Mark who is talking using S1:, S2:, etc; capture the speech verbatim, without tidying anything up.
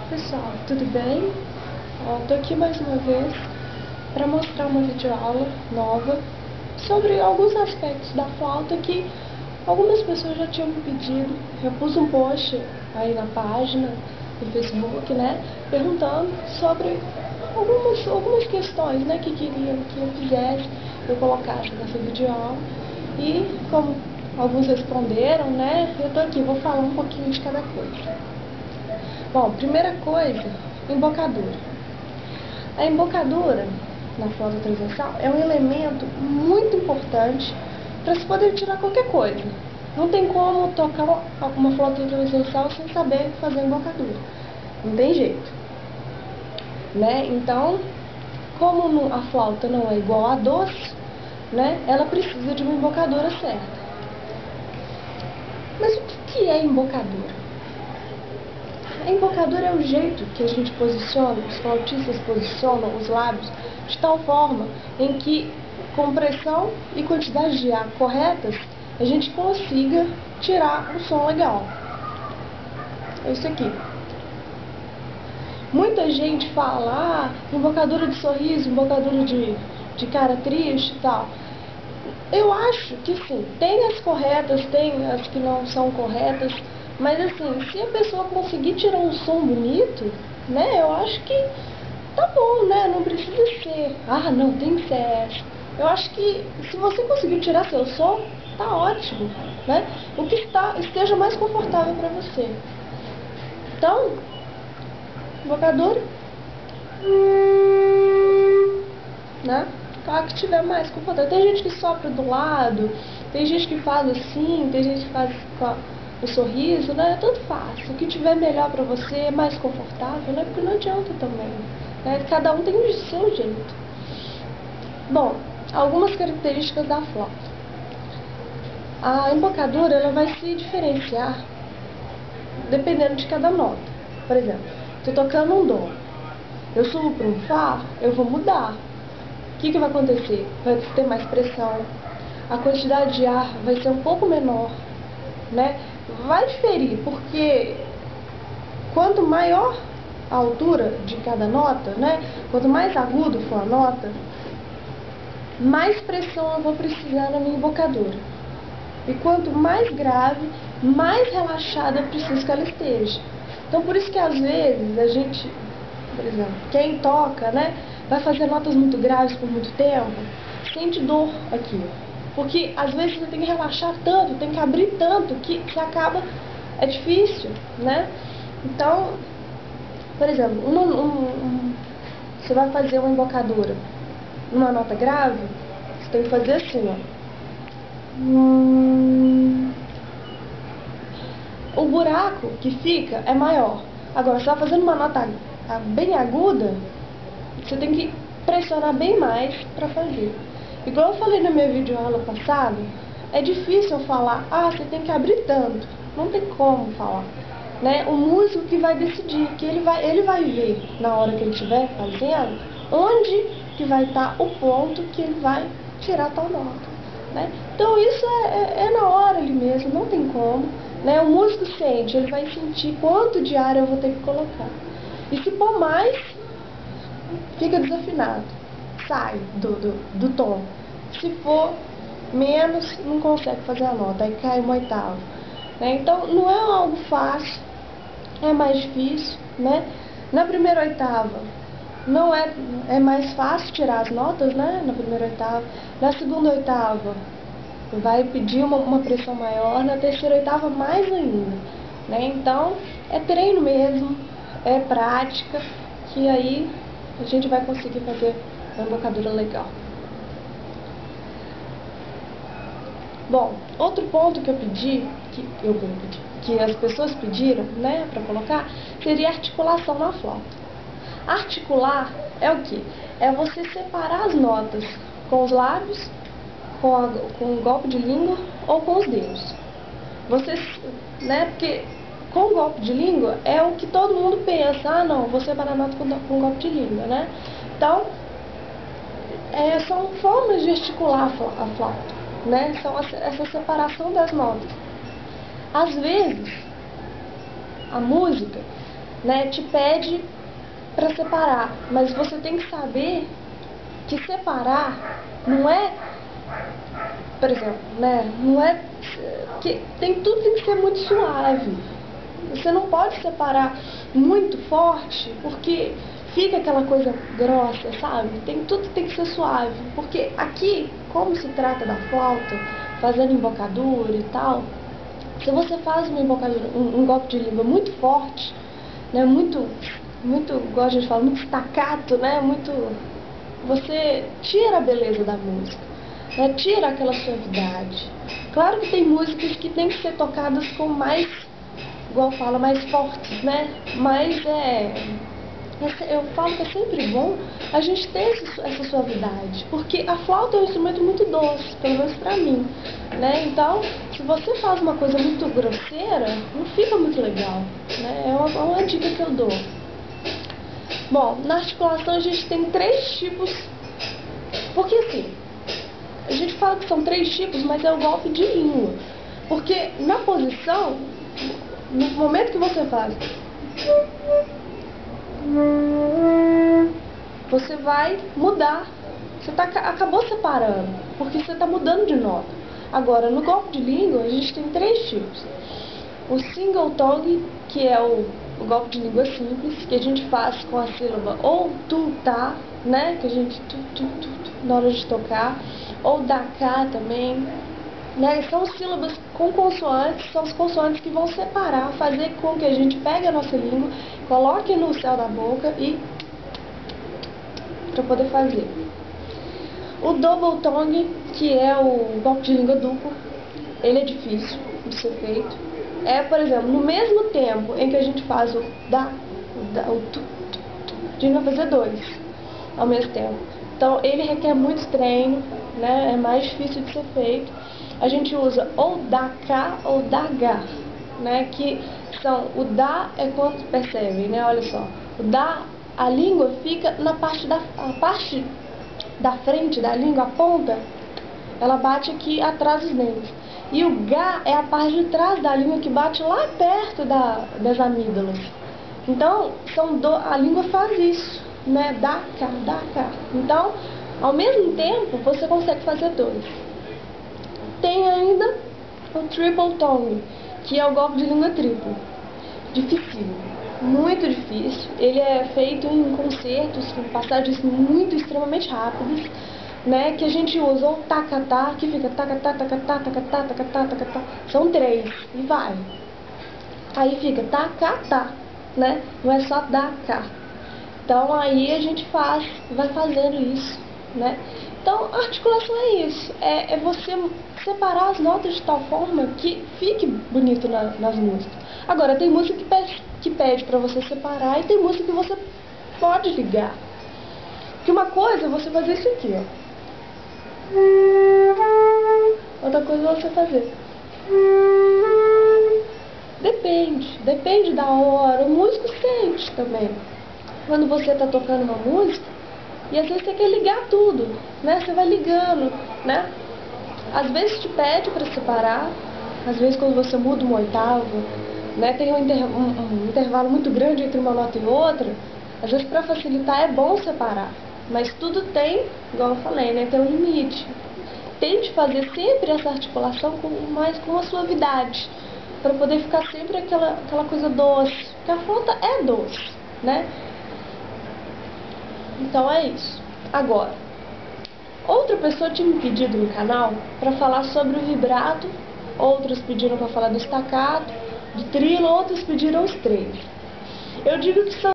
S1: Pessoal, tudo bem? Estou aqui mais uma vez para mostrar uma videoaula nova sobre alguns aspectos da flauta que algumas pessoas já tinham me pedido. Eu pus um post aí na página do Facebook, né, perguntando sobre algumas, algumas questões, né, que queriam que eu fizesse, eu colocasse nessa videoaula. E como alguns responderam, né, eu estou aqui, vou falar um pouquinho de cada coisa. Bom, primeira coisa, embocadura. A embocadura na flauta transversal é um elemento muito importante para se poder tirar qualquer coisa. Não tem como tocar uma flauta transversal sem saber fazer embocadura. Não tem jeito. Né? Então, como a flauta não é igual a doce, né, ela precisa de uma embocadura certa. Mas o que é embocadura? A embocadura é o jeito que a gente posiciona, os flautistas posicionam os lábios de tal forma em que, com pressão e quantidade de ar corretas, a gente consiga tirar um som legal. É isso aqui. Muita gente fala, ah, embocadura de sorriso, embocadura de, de cara triste e tal. Eu acho que sim, tem as corretas, tem as que não são corretas, mas assim, se a pessoa conseguir tirar um som bonito, né, eu acho que tá bom, né, não precisa ser, ah, não, tem que ser essa. Eu acho que se você conseguir tirar seu som, tá ótimo, né, o que está, esteja mais confortável para você. Então, embocadura, né, a que tiver mais confortável. Tem gente que sopra do lado, tem gente que faz assim, tem gente que faz com a o sorriso, né? Tanto faz. O que tiver melhor pra você, mais confortável, né? Porque não adianta também, né? Cada um tem o seu jeito. Bom, algumas características da flauta. A embocadura, ela vai se diferenciar dependendo de cada nota. Por exemplo, estou tocando um dó, eu subo para um fá, eu vou mudar. O que que vai acontecer? Vai ter mais pressão, a quantidade de ar vai ser um pouco menor, né? Vai diferir, porque quanto maior a altura de cada nota, né? Quanto mais agudo for a nota, mais pressão eu vou precisar na minha embocadura. E quanto mais grave, mais relaxada eu preciso que ela esteja. Então por isso que às vezes a gente, por exemplo, quem toca, né, vai fazer notas muito graves por muito tempo, sente dor aqui. Porque às vezes você tem que relaxar tanto, tem que abrir tanto, que, que acaba, é difícil, né? Então, por exemplo, uma, um, um, você vai fazer uma embocadura numa nota grave, você tem que fazer assim, ó. O buraco que fica é maior. Agora, você está fazendo uma nota bem aguda, você tem que pressionar bem mais para fazer. Igual eu falei na minha videoaula passada, é difícil eu falar, ah, você tem que abrir tanto. Não tem como falar, né? O músico que vai decidir, que ele vai, ele vai ver na hora que ele estiver fazendo, onde que vai estar o ponto que ele vai tirar tal nota, né? Então isso é, é, é na hora ali mesmo, não tem como, né? O músico sente, ele vai sentir quanto de ar eu vou ter que colocar. E se for mais, fica desafinado, sai do, do, do tom. Se for menos, não consegue fazer a nota, aí cai uma oitava, né? Então não é algo fácil, é mais difícil, né? Na primeira oitava não é, é mais fácil tirar as notas, né? Na primeira oitava. Na segunda oitava vai pedir uma, uma pressão maior, na terceira oitava mais ainda, né? Então é treino mesmo, é prática, que aí a gente vai conseguir fazer uma embocadura legal. Bom, outro ponto que eu pedi, que eu pedi, que as pessoas pediram, né, para colocar, seria articulação na flauta. Articular é o que? É você separar as notas com os lábios, com, a, com o golpe de língua ou com os dedos. Você, né, porque com o golpe de língua é o que todo mundo pensa, ah não, vou separar a nota com, com o golpe de língua, né? Então, é, são formas de articular a flauta, né? São essa separação das notas. Às vezes, a música, né, te pede para separar, mas você tem que saber que separar não é, por exemplo, né, não é que tem tudo tem que ser muito suave. Você não pode separar muito forte, porque fica aquela coisa grossa, sabe? Tem, tudo tem que ser suave, porque aqui, como se trata da flauta, fazendo embocadura e tal, se você faz uma embocadura, um, um golpe de língua muito forte, né, muito, muito, igual a gente fala, muito staccato, né, muito, você tira a beleza da música, né, tira aquela suavidade. Claro que tem músicas que tem que ser tocadas com mais, igual fala, mais fortes, né, mas é... eu falo que é sempre bom a gente ter esse, essa suavidade, porque a flauta é um instrumento muito doce, pelo menos pra mim, né? Então, se você faz uma coisa muito grosseira, não fica muito legal, né? É uma, uma dica que eu dou. Bom, na articulação a gente tem três tipos, porque assim, a gente fala que são três tipos, mas é o golpe de língua, porque na posição, no momento que você faz, você vai mudar, você tá, acabou separando, porque você está mudando de nota. Agora, no golpe de língua, a gente tem três tipos. O single tongue, que é o, o golpe de língua simples, que a gente faz com a sílaba ou tu, tá, né, que a gente tu, tu, tu, tu, na hora de tocar, ou da cá também, né, são sílabas com consoantes, são as consoantes que vão separar, fazer com que a gente pegue a nossa língua, coloque no céu da boca e para poder fazer. O double tongue, que é o golpe de língua duplo, ele é difícil de ser feito. É, por exemplo, no mesmo tempo em que a gente faz o da, o, da, o tu, tu, tu, a gente vai fazer dois ao mesmo tempo. Então ele requer muito treino, né? É mais difícil de ser feito. A gente usa ou da cá ou da gá, né? Que são, o da é quando percebem, né? Olha só, o da, a língua fica na parte da, a parte da frente da língua, a ponta, ela bate aqui atrás dos dentes. E o gá é a parte de trás da língua que bate lá perto da, das amígdalas. Então, são do, a língua faz isso, né? Da cá, da cá. Então, ao mesmo tempo, você consegue fazer dois. Tem ainda o triple tongue, que é o golpe de língua triplo. Difícil, muito difícil. Ele é feito em concertos, com passagens muito extremamente rápidas, né, que a gente usa o tacatá, que fica tacatá, tacatá, tacatá, tacatá, tacatá, são três, e vai. Aí fica tacatá, né, não é só da cá. Então aí a gente faz, vai fazendo isso, né. Então a articulação é isso, é, é você separar as notas de tal forma que fique bonito na, nas músicas. Agora, tem música que pede, que pede pra você separar e tem música que você pode ligar. Que uma coisa é você fazer isso aqui, ó. Outra coisa é você fazer. Depende, depende da hora. O músico sente também. Quando você está tocando uma música, e às vezes você quer ligar tudo, né? Você vai ligando, né? Às vezes te pede para separar, às vezes quando você muda uma oitava, né? Tem um, inter um, um intervalo muito grande entre uma nota e outra, às vezes para facilitar é bom separar. Mas tudo tem, igual eu falei, né, tem um limite. Tente fazer sempre essa articulação com mais com uma suavidade, para poder ficar sempre aquela, aquela coisa doce, porque a flauta é doce, né? Então é isso. Agora, outra pessoa tinha me pedido no canal para falar sobre o vibrato, outros pediram para falar do staccato, do trilo, outros pediram os três. Eu digo que são